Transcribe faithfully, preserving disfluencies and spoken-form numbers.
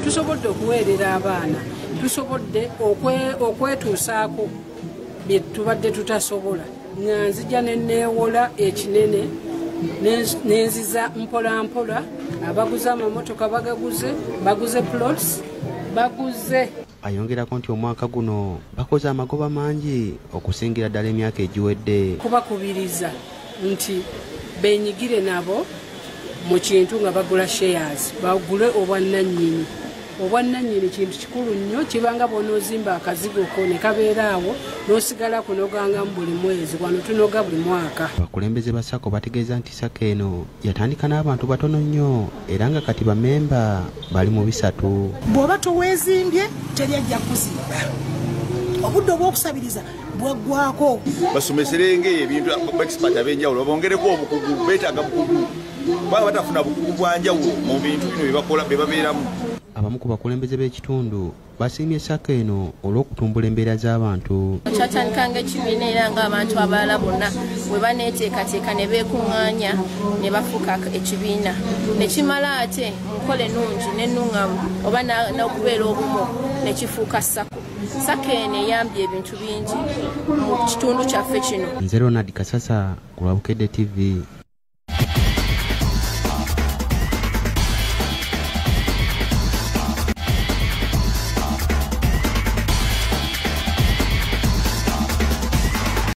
tusobodde okuweerera abaana tusobodde okwetuusaako bye tubadde tutasobola nga nzija ne neewola ekinene nenziza mpola mpola abaguze amamotoka bagaguze baguze plots baguze. Ayongerako nti omwaka guno bakoze amagoba mangi okusingira ddala emyaka egiwedde. Kubakubiriza nti benyigire nabo mu kintu nga bagula shares bagule obwannannyini. Obwannannyini kintu kikulu nnyo kibanga bw'onoozimba akazigo ko ne kabeera awo n'osigala kunoganga mu buli mwezi wano tunoga buli mwaka. Abakulembeze ba SACCO bategeeza nti SACCO eno yatandika n'abantu batono nnyo era nga kati bamemba bali mu bisatu. Bw'oba toweezimbye teri ajja kuzimba. Obudde obw'okusabiriza bwaggwako. Basomeserenge ebintu expert ab'enjawulo bongereko obukugu beetaaga bukugu baba batafuna bukugu bwanjawulo mu bintu bino bye bakola bye babeeramu. Abamu ku bakulembeze b'ekitundu basiimye SACCO eno olw'okutumbula embeera z'abantu. Kyatandikanga ekibiina era ng'abantu abalala bonna bwe baneeteekateeka ne beekuŋŋaanya ne bafuuka ekibiina ne kimala ate nkola ennungi n'ennuŋŋamu oba n'okubeera obumu ne kifuuka SACCO. SACCO eno eyambye ebintu bingi mu kitundu kyaffe kino. Nze Ronald Kasasa ku Lwabukedde T V.